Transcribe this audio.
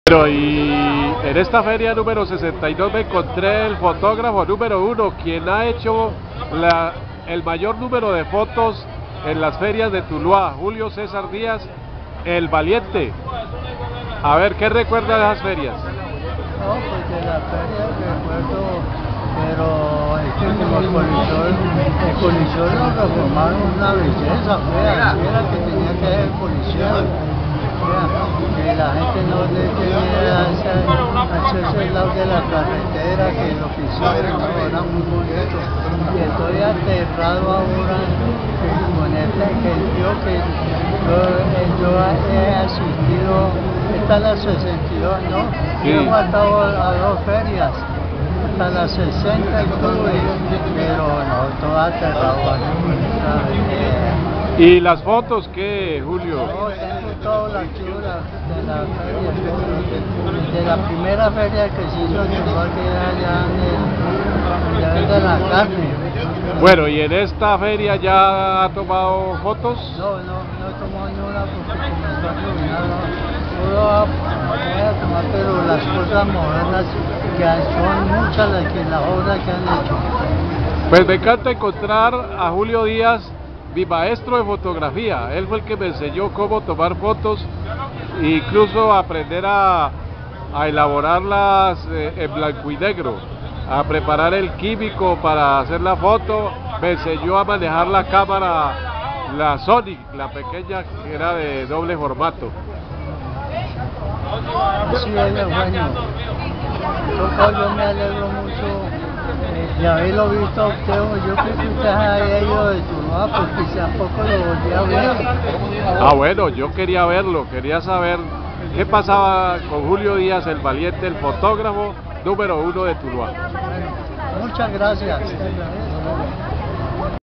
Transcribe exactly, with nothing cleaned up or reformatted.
Pero y en esta feria número sesenta y dos me encontré el fotógrafo número uno, quien ha hecho la, el mayor número de fotos en las ferias de Tuluá, Julio César Díaz, el Valiente. A ver, ¿qué recuerda de esas ferias? No, pues de la feria recuerdo, pero es que como el colisor, el colisor lo reformaron una belleza fea, así era que tenía que ser el colisor. Que la gente no le tenía acceso al lado de la carretera, que lo que hicieron no, era muy bonito. Y estoy aterrado ahora que con este que yo que yo, yo he asistido, esta es la sesenta y dos, ¿no? Sí. Yo he faltado a dos ferias, hasta la sesenta estuve, pero no, todo aterrado aquí con esta belleza. ¿Y las fotos qué, Julio? No, tengo todas las chulas de la feria, de la primera feria que se hizo en Tuluá, que era allá en el, de la carne. Bueno, ¿y en esta feria ya ha tomado fotos? No, no, no he tomado ni una porque comenzó a iluminar, no. Solo voy a tomar, pero las cosas modernas, que son muchas las que las obras que han hecho. Pues me encanta encontrar a Julio Díaz, mi maestro de fotografía. Él fue el que me enseñó cómo tomar fotos e incluso aprender a, a elaborarlas eh, en blanco y negro, a preparar el químico para hacer la foto. Me enseñó a manejar la cámara, la Sony, la pequeña, que era de doble formato. Sí, él es bueno. Yo, yo me alegro mucho eh, de haberlo visto a usted. Yo creo que usted haya ido de Tuluá, porque si a poco lo volví a ver. Ah, bueno, yo quería verlo, quería saber qué pasaba con Julio Díaz, el Valiente, el fotógrafo número uno de Tuluá. Bueno, muchas gracias.